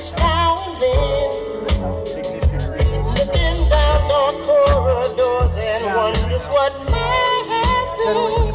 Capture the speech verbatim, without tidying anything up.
us now and then, looking down dark corridors and wonders what may happen.